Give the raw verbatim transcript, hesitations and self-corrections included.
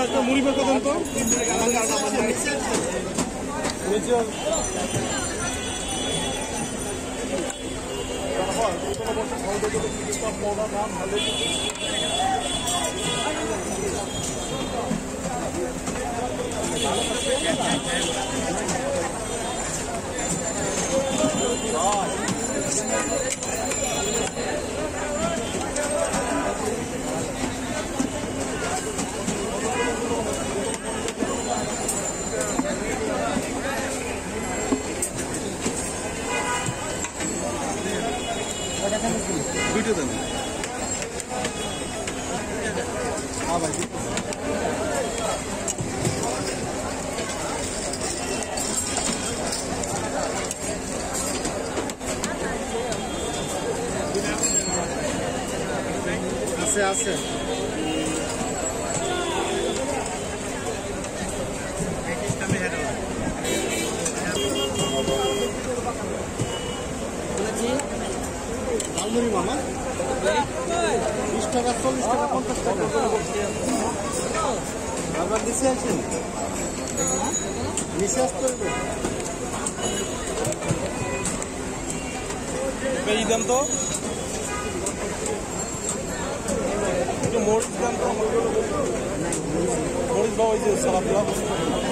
একটা মুড়ি বেঁকে দেন তো দুটো দেন হ্যাঁ ভাই আছে আছে লালমুড়ি মামা বিশ টাকা চল্লিশ টাকা পঞ্চাশ টাকা আবার নিচে আছেন নিচে আসতে হবে এই দেন তো একটু মরিচ দেন তো মরিচ বা ওই যে সালাদ দেওয়া